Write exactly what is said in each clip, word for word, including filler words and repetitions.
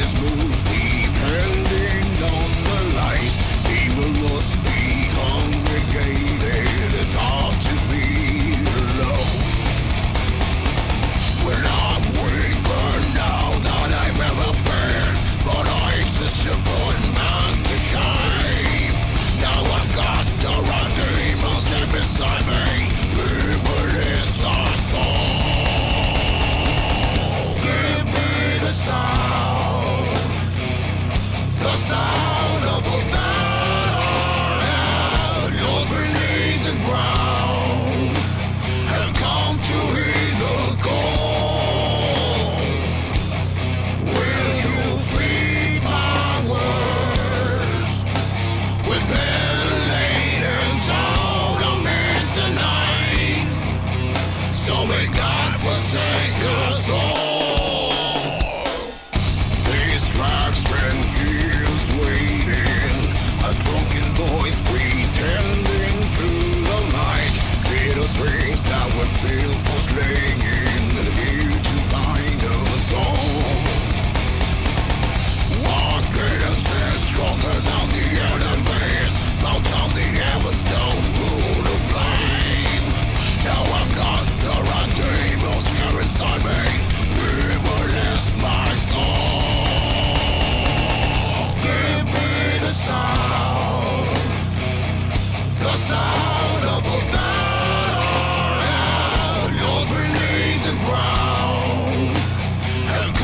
Has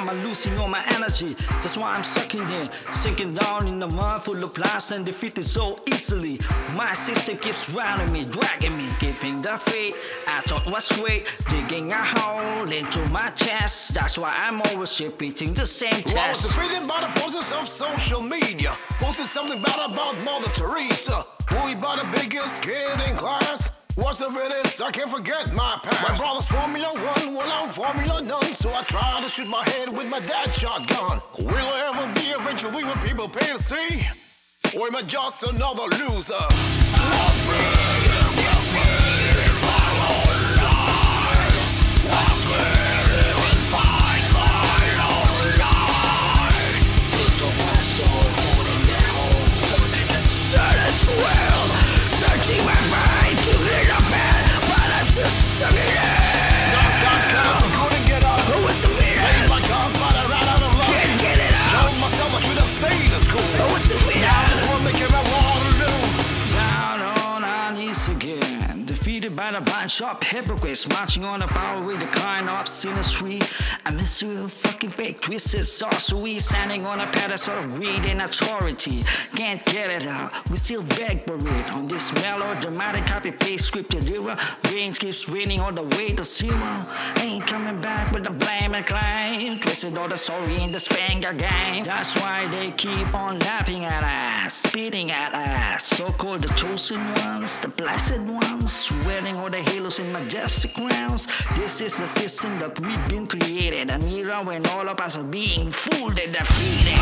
I'm losing all my energy. That's why I'm sucking in, sinking down in the mud full of lies and defeated so easily. My system keeps rounding me, dragging me, keeping the faith I thought was straight, digging a hole into my chest. That's why I'm always repeating the same test. Well, I was defeated by the forces of social media, posted something bad about Mother Teresa, bullied by the biggest kid in class. Worst of it is, I can't forget my past. My brother's Formula One, well I'm Formula None, so I try to shoot my head with my dad's shotgun. Will I ever be eventually what people pay to see? Or am I just another loser? Love me, love me, my whole life. I can't even find my own life. You took my soul, putting down, something that said as well. Searching my mind to get a bed, but I'm just stuck in it. Knocked out cause I couldn't get up. Who was the winner? Played my cards but I ran out of luck. Can't get it up. Told myself I should have stayed at school. Who was the winner? Now this one became a Waterloo. Down on our knees again, defeated by the bunch of hypocrites, marching on the power with the kind of sinistry. I miss you, fucking fake twisted sorcery, standing on a pedestal of greed and authority. Can't get it out, we still beg for it on this melodramatic copy-paste scripted era. Brains keeps raining all the way to zero. Ain't coming back with the blame and claim, twisted all the sorry in the Spanger game. That's why they keep on laughing at us, spitting at us. So-called the chosen ones, the blessed ones, wearing all the halos in majestic crowns. This is the system that we've been created, an era when all of us are being fooled and defeated.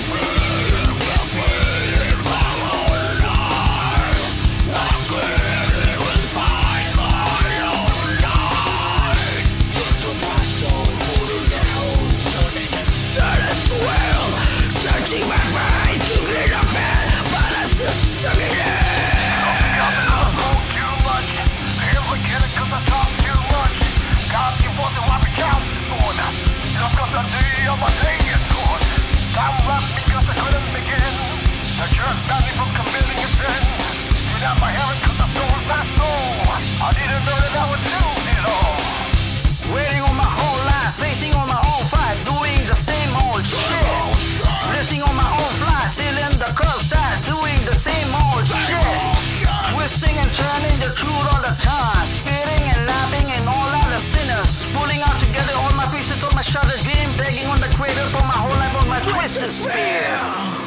Twisted Spear!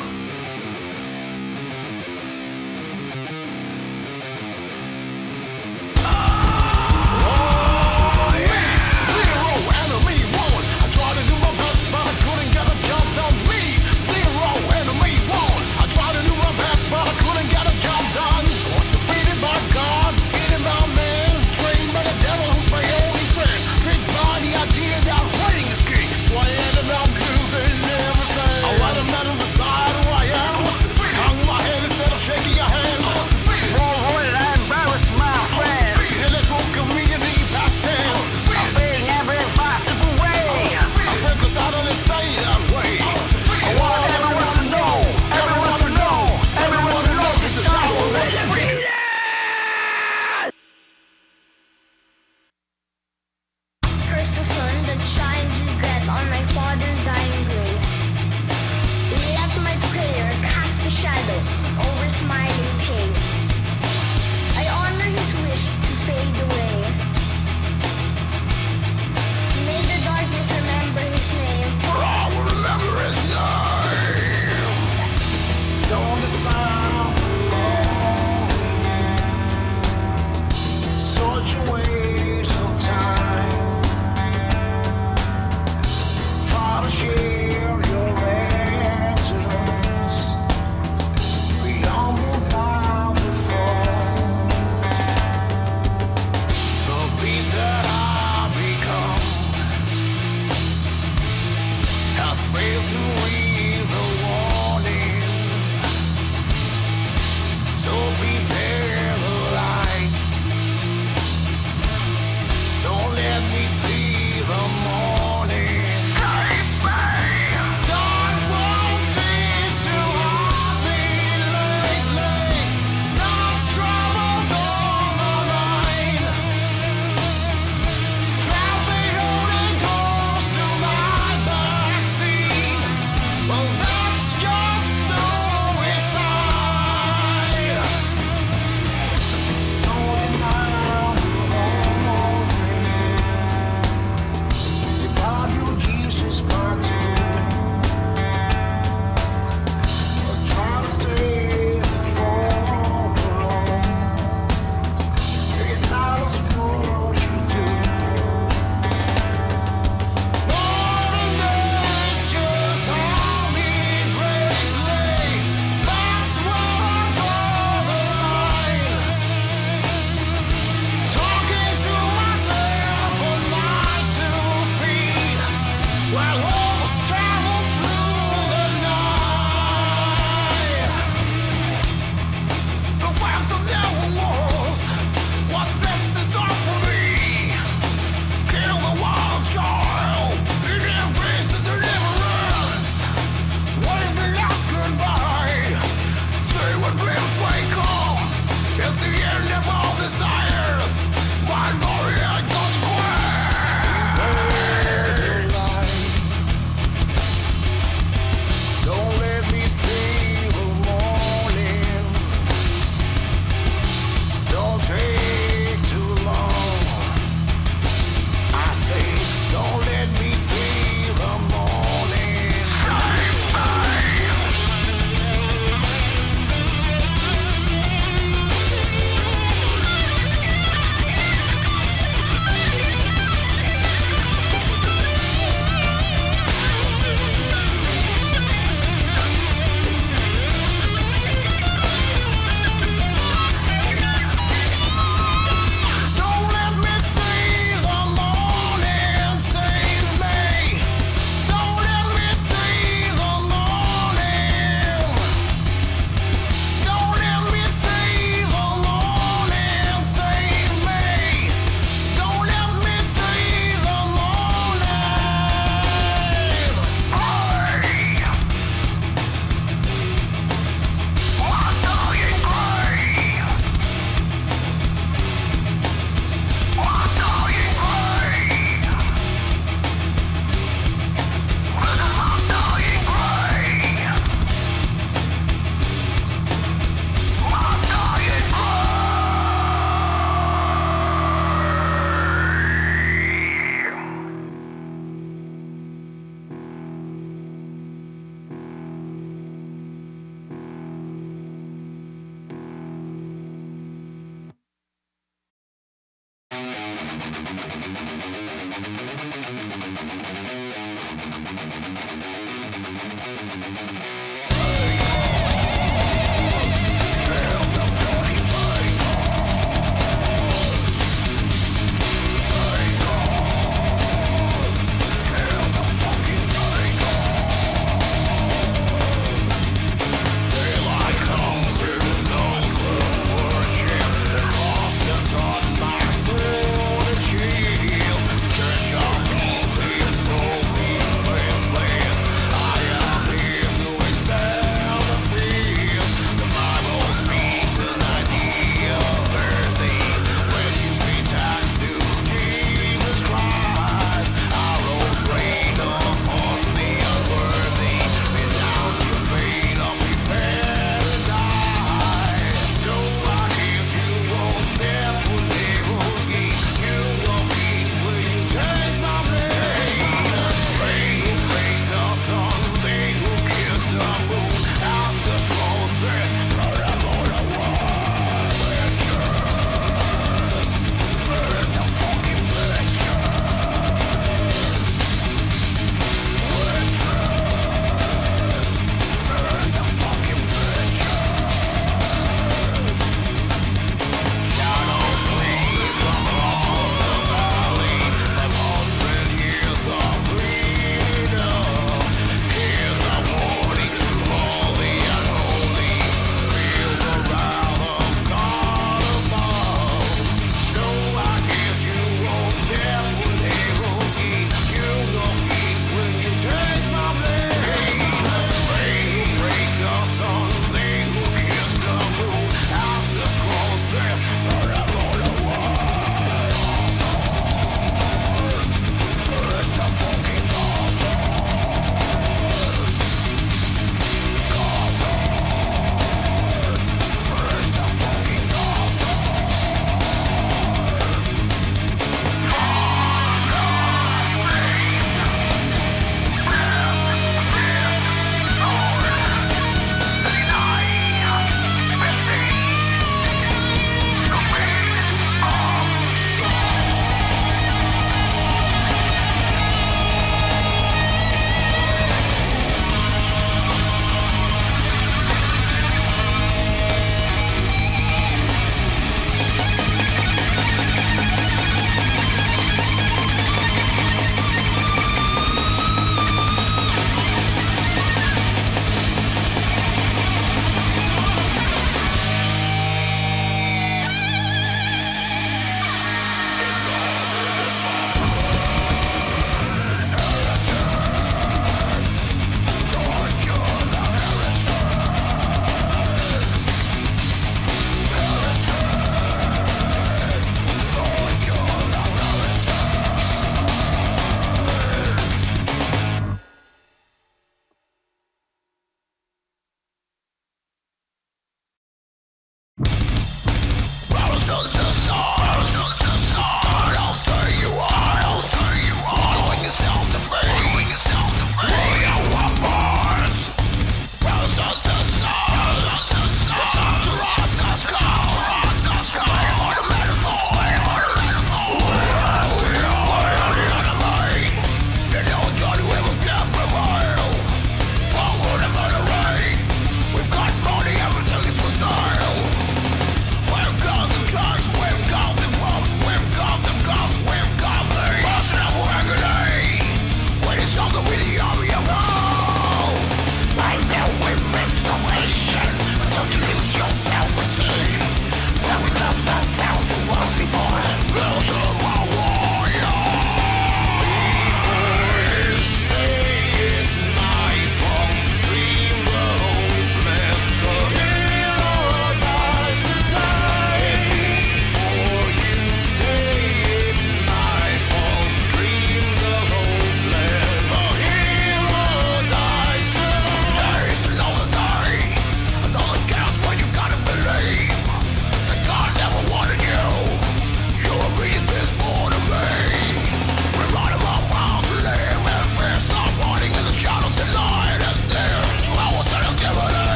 Metal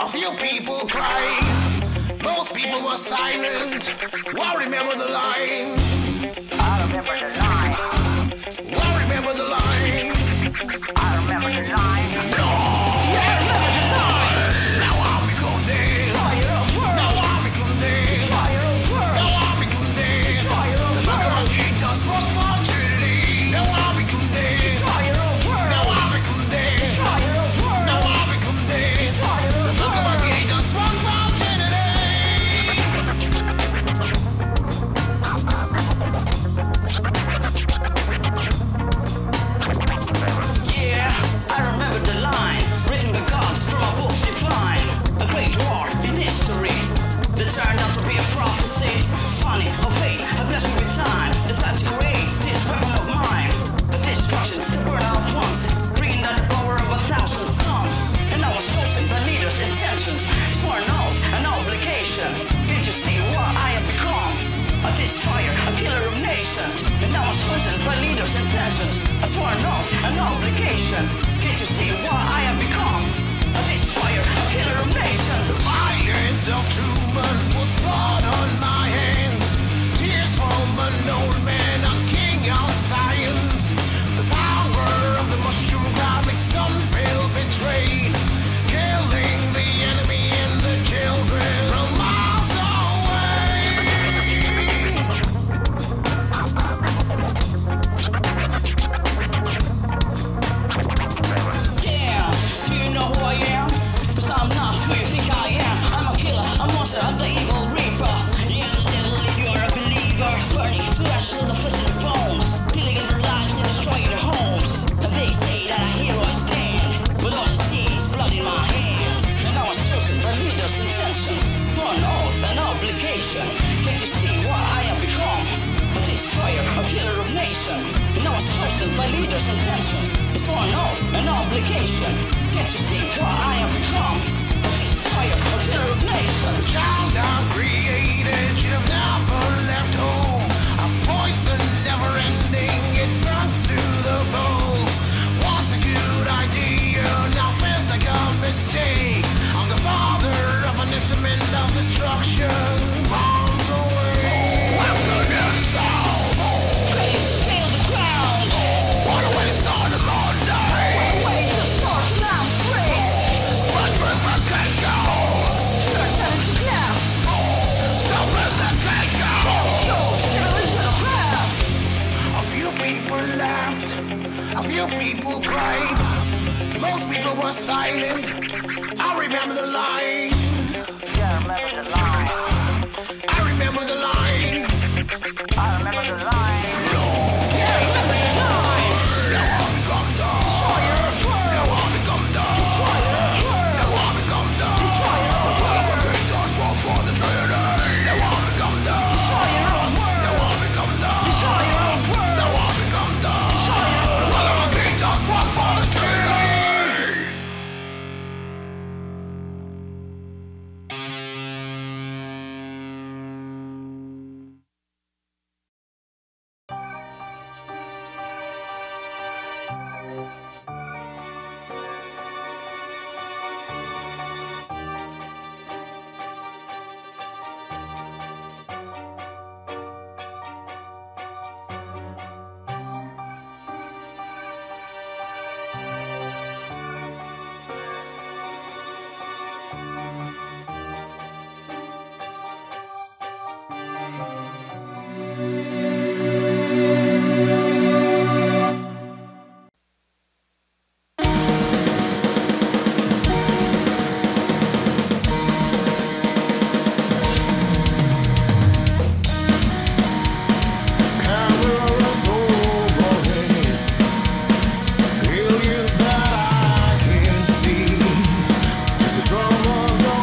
A few people cried, most people were silent. Well, remember the line. I remember the line. Well, remember the line. I remember the line. No! Yeah, I remember the line. Now I'll become dead. Destroyer of world. Now I'll become dead. Destroyer of world. Now I'll become dead. Destroyer of The look of my world. kid does work for Trinity. Now I'll become dead. Destroyer of world. Now I'll become dead. Destroyer of world. Now I'll become dead. Destroyer The of look of my world. kid does work for Trinity. Yeah, I remember the line, written the gods from a book divine. A great war in history that turned out to be a prophecy. Funny or fate, a blessing with time. The time to create this weapon of mine. A destruction to burn out once, bringing down the power of a thousand suns. And I was chosen by leaders' intentions, sworn oath and obligation. Can't you see what I have become? A destroyer, a killer of nations. And I was chosen by leaders' intentions, a sworn oath and obligation. Can't you see what I have become? A destroyer, a killer of nations. The violence of Truman puts blood on my hands. Tears from an old man, a king of science. The power of the mushroom cloud makes some feel betrayed. Killing the enemy and the children from miles away. Damn, do you know who I am? Cause I'm not who you think I am. I'm a killer, a monster, I'm the evil reaper. Yeah, the devil if you are a believer. Burning to ashes of the flesh and the bones. Killing in their lives and destroying their homes. And they say that a hero I stand. But all I see is blood in my hands. And I was chosen by leaders' intentions. Born oath and obligation. Can't you see what I have become? A destroyer, a killer of nation. And I was chosen by leaders' intentions. It's for an oath and obligation. Can't you see what I have become? A destroyer, a killer of nation. The child I've created should have never left home. A poison never ending, it burns to the bones. Once a good idea, now feels like a mistake. I'm the father of an instrument of destruction. Bombs away. Welcome to the soul. Please feel the ground. What a way to start a Monday. Way to start an arms race. Petrification. Turn cell into glass. Self-replication. Show zero into the path. A few people laughed, a few people cried, most people were silent. I remember the line. Yeah, I remember the line. I remember the line. I remember the line. No. Yeah, I remember the line. Now I become done. Destroyer of world. Now I become done. Destroyer of world. Now I become done. Destroyer of The world. prophet does more for the Trinity. Now I become done. Destroyer of world. Now I become done. Destroyer of world. Now I become done. Destroyer of The prophet does more for the Trinity. Aliens that I can see. This is all